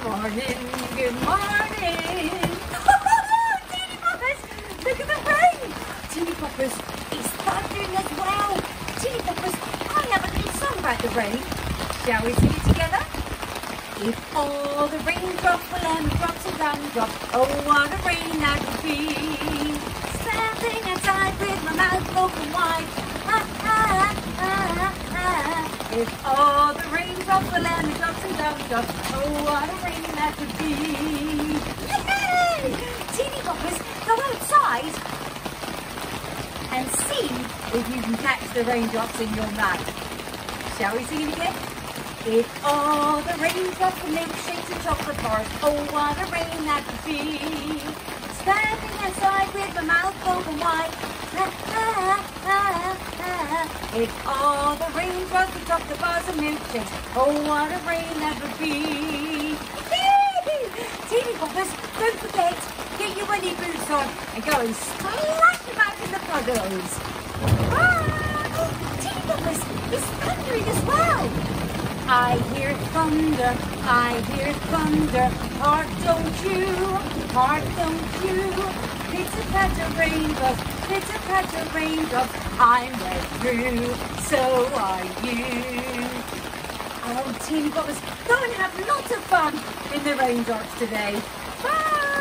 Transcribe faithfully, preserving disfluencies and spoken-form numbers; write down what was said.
morning, good morning. Oh, Teeny Poppers, look at the rain. Teeny Poppers, it's thundering as well. Teeny Poppers, I have a little song about the rain. Shall we sing it together? If all the raindrops were lemon drops and gumdrops, oh what a rain that would be. Standing outside with my mouth open wide. Ah, ah, ah, ah. If all the raindrops were lemon drops and gumdrops, oh what a rain that would be. Yay! Teeny Poppers, go outside and see if you can catch the raindrops in your mouth. Shall we sing it again? If all the raindrops were milkshakes and chocolate bars, oh what a rain that would be. Standing outside with my mouth open wide. Ah, ah, ah, ah. If all the raindrops were chocolate bars and milkshakes, oh what a rain that would be. Teeny Poppers, don't forget, get your winnie boots on and go and splash them out in the puddles. Ah, Teeny Poppers, it's thundering as well. I hear thunder, I hear thunder, heart don't you, heart don't you, pitter patter raindrops, pitter patter raindrops, I'm wet through, so are you. Oh, Teeny Poppers, go and have lots of fun in the raindrops today. Bye!